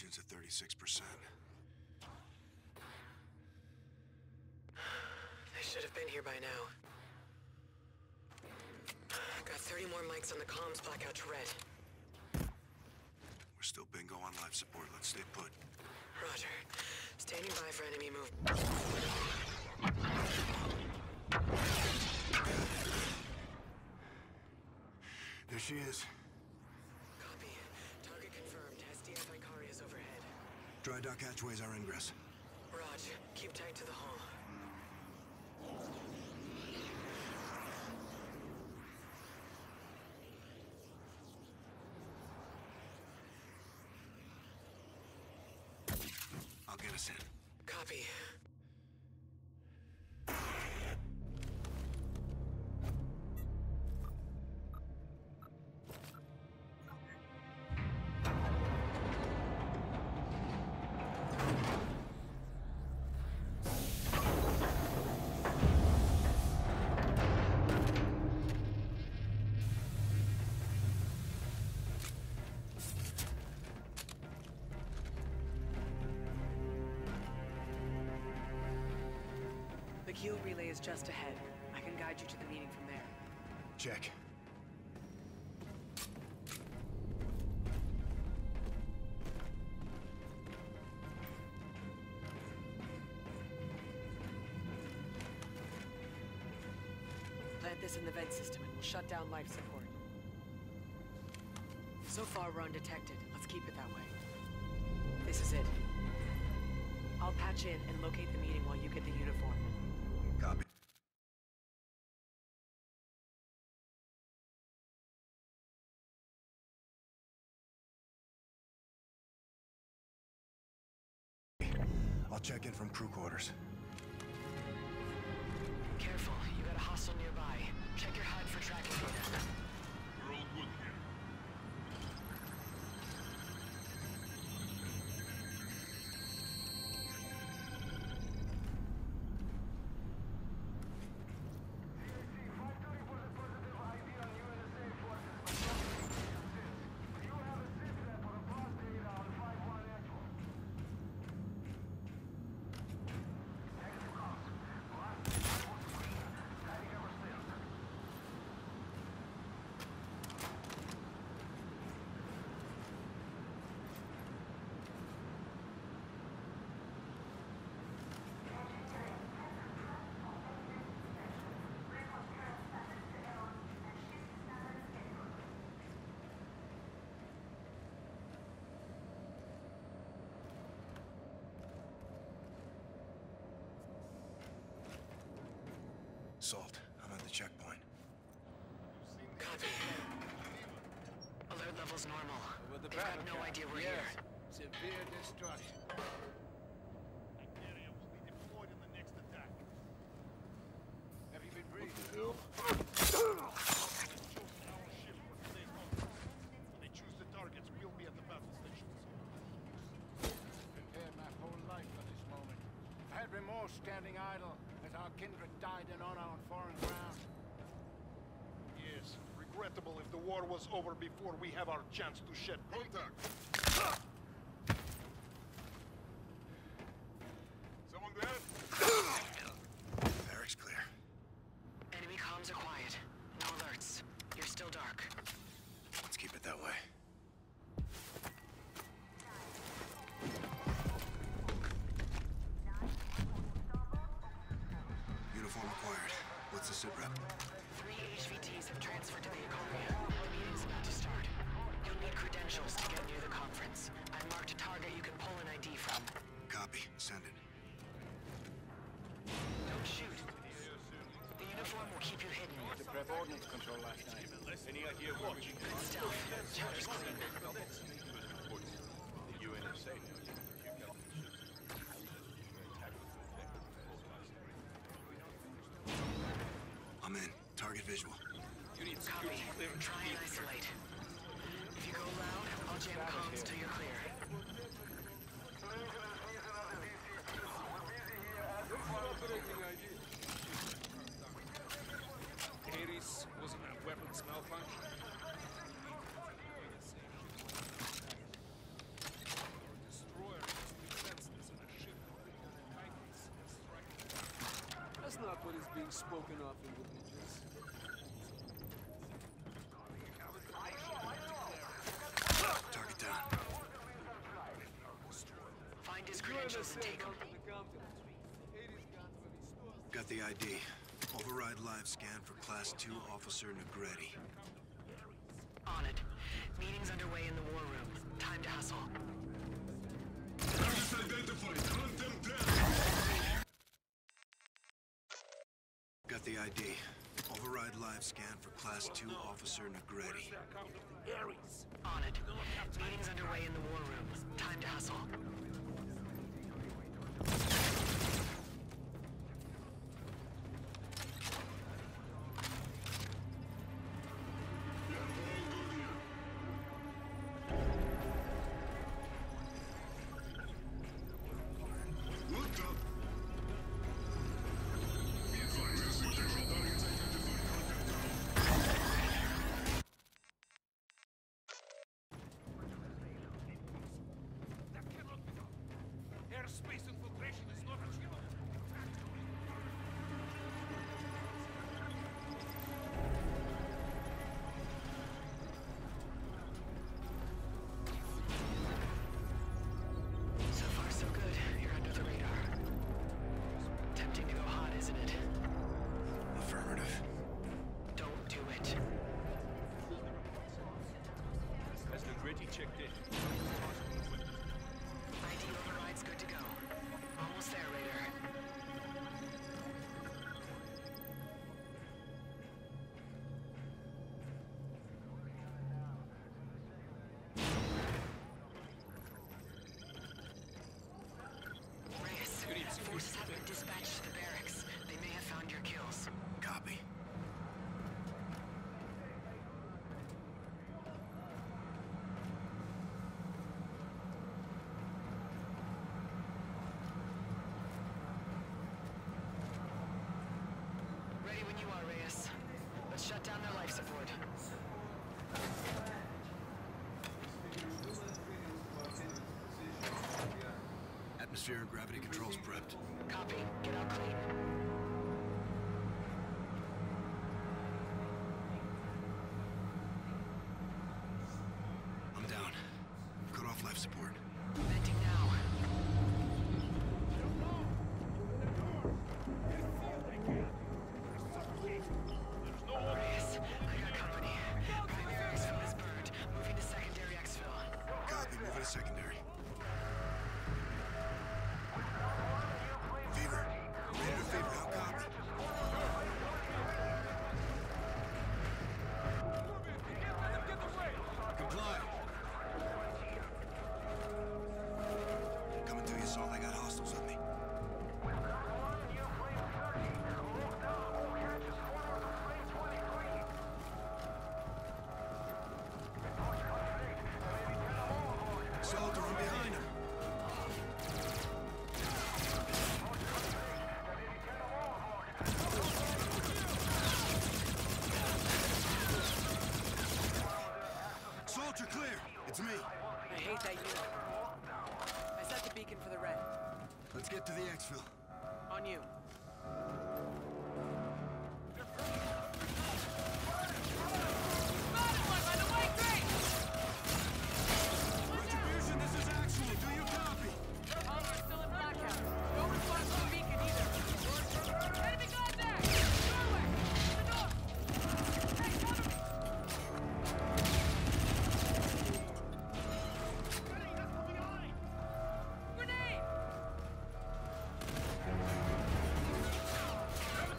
Oxygen's at 36%. They should have been here by now. Got 30 more mics on the comms blackout to red. We're still bingo on life support. Let's stay put. Roger. Standing by for enemy move. There she is. Copy. Target confirmed. SDF Icarius overhead. Dry dock hatchways our ingress. Raj, keep tight to the hull. I'll get us in. Copy. The Keel relay is just ahead. I can guide you to the meeting from there. Check. Plant this in the vent system and we'll shut down life support. So far, we're undetected. Let's keep it that way. This is it. I'll patch in and locate the meeting while you get the uniform. Copy. I'll check in from crew quarters. Careful, you got a hostile nearby. Check your HUD for tracking data. We're all good here. Salt, I'm at the checkpoint. Copy. Alert level's normal. They've got no idea we're here. Severe destruction. Area will be deployed in the next attack. Have you been briefed? They've chosen our ship for today's conference. When they choose the targets, we'll be at the battle stations. Prepared my whole life for this moment. I had remorse standing idle as our kindred died in honor on foreign ground. Yes, regrettable if the war was over before we have our chance to shed. Contact! Someone there? Barracks clear. Enemy comms are quiet. No alerts. You're still dark. Let's keep it that way. Uniform acquired. What's the sit rep? 3 HVTs have transferred to the Icaria. The meeting's about to start. You'll need credentials to get near the conference. I've marked a target you can pull an ID from. Copy. Send it. Don't shoot. The uniform will keep you hidden. The prep ordnance control last night. Any idea what? Good stealth. Chowder's clean. The UNSA. I'm in. Target visual. You need Copy. security clearance. Try and isolate. If you go loud, I'll jam comms till you're clear. Ares wasn't a weapons malfunction. being spoken of in the villages. Target down. Find his credentials and take them. Got the ID. Override live scan for Class 2 Officer Negretti. On it. Meeting's underway in the war room. Time to hustle. Targets identified. Hunt them down. Got the ID. Override live scan for Class 2 Officer Negretti. On it. Meeting's underway in the war room. Time to hustle. What the? Be advised, potential targets identified. Hunt them That cannot be done. Airspace infiltration is not achievable. So far, so good. You're under the radar. Tempting to go hot, isn't it? Affirmative. Don't do it. Has Negretti checked in? ID override's good to go. Almost there, Raider. Reyes, forces have been dispatched to the barracks. They may have found your kills. Copy. Ready when you are, Reyes. Let's shut down their life support. Atmosphere and gravity controls prepped. Copy. Get out clean. I'm down. Cut off life support. Venting now. Reyes, I got company. Primary exfil is burned. Moving to secondary exfil. Copy. Moving to secondary. Fever. Ready to fever. How copy? Comply. Coming to you, Saul. I got hostiles with me. Soldier, I'm behind him. Soldier, clear. It's me. I hate that unit. I set the beacon for the red. Let's get to the exfil. On you. Retribution, this is actual. Do you copy? Palmer still in blackout. No response from the beacon either. Enemy contact! Doorway! The door! Hey, cover me! Grenade!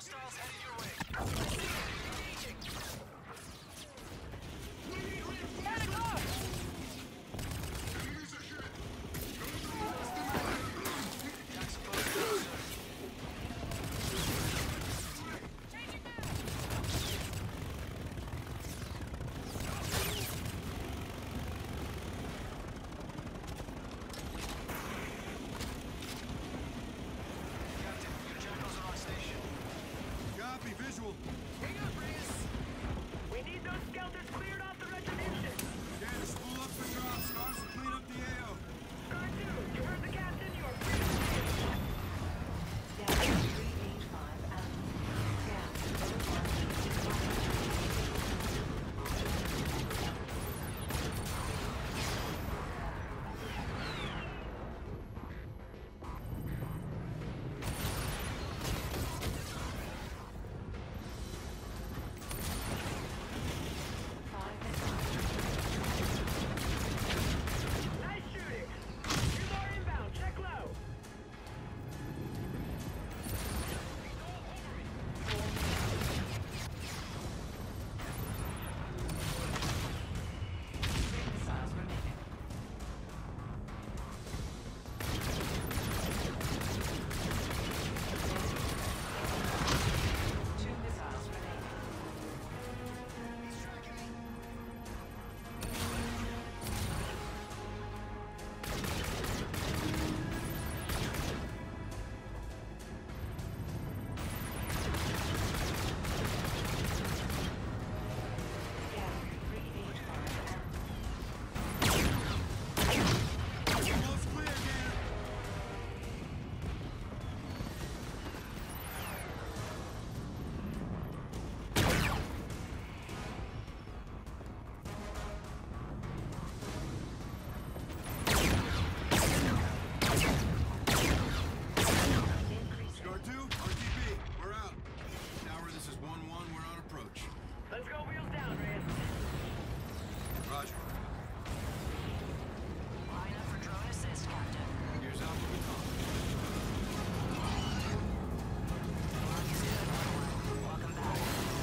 Hostiles headed your way. Engaging. Panic off! Enemies ahead! Jack's close now, sir. Changing back! Captain, your jackals are on station. Copy, visual. Hang up, Reyes. We need those skelters cleared off the reservation. Scan, spool up the drop. Stars will clean up the AO. Star 2, you heard the captain. You are free to proceed. Nice shooting. Two more inbound. Check low. Missiles remaining. Two missiles remaining. Almost clear, Dan. Scar 2, RTB, we're out. Tower, this is 1-1, we're on approach. Let's go wheels down, Reyes. Roger. Line up for drone assist, Captain. Here's Alpha Baton. Work is good. Welcome back.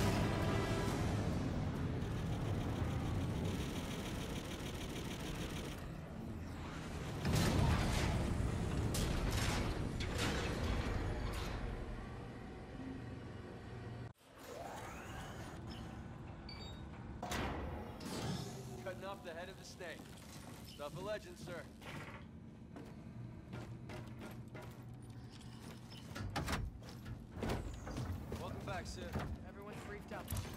Cutting off the head of the snake. Stuff a legend, sir. Welcome back, sir. Everyone's freaked out.